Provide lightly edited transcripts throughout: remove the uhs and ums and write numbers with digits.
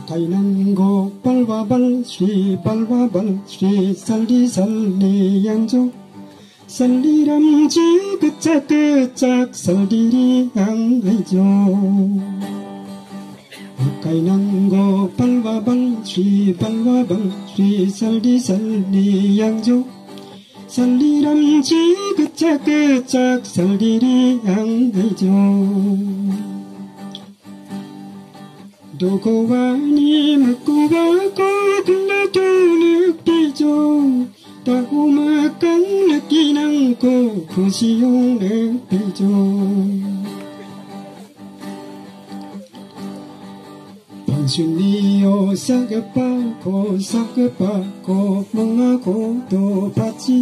가인한고 발와발 ಶ್ರೀ 살리 살리 양조 살리람지 끄짝끄짝 살리리 양의조 가인한고 발와발 ಶ್ರೀ 살리 살리 양조 살리람지 끄짝끄짝 살리리 양의조 도고와니 묻고 받고 글라도 느끼죠 따고막간 느끼 않고 구시용 느끼죠 방순이요 사급받고 멍하고 또 받지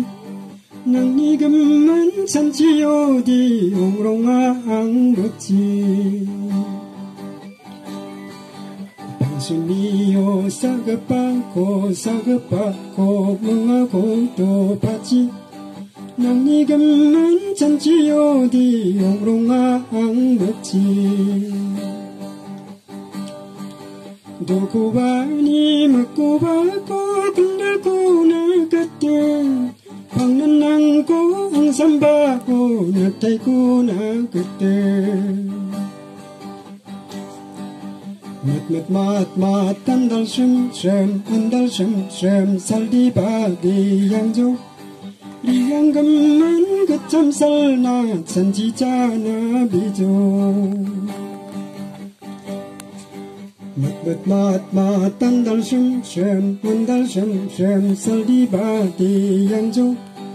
낭니금만 참지 어디 옹롱아 묻지 방순이요 사급받고 멍하고 또 받지 낭니금만 참지 어디 옹롱아 묻지 도구바니 묻고 받고 근들고 날 그때 방는 안고 항상 받고 나타이고 나 그때 mat andal shum saldi badi yangjo 리양금만 그참 살나 산지자나 비조 mat andal shum saldi badi yangjo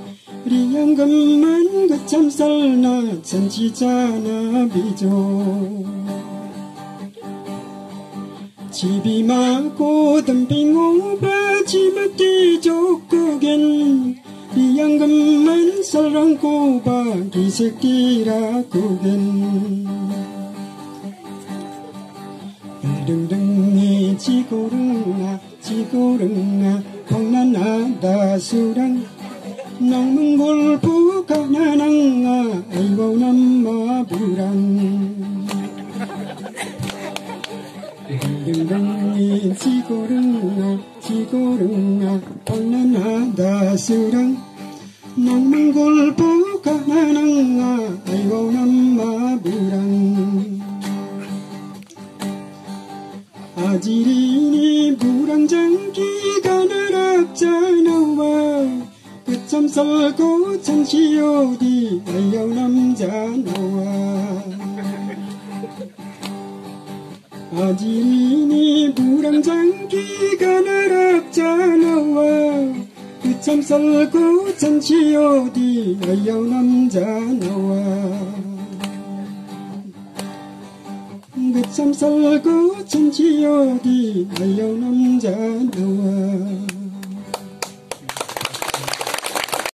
리양금만 그참 살나 산지자나 비조 집이 많고 덤빙 오바 지먹기 족구겐 리양금만 살랑고바 기새끼라구겐 등등이 지고릉아 방난나다 수랑 낭문골부 가나낭아 아이고 남마부랑 등등이 지고릉아 방난나다 수랑 낭문골부 가나낭아 아이고 남마부랑 아지리니 부랑장기가 나락자나와 그참 살고 참시 어디 아이고 남자나와 아지리니 부랑장기가 나락자나와 그참 살고 참시 어디 아이고 남자나와 그참 살고 참시 어디 아이고 남자나와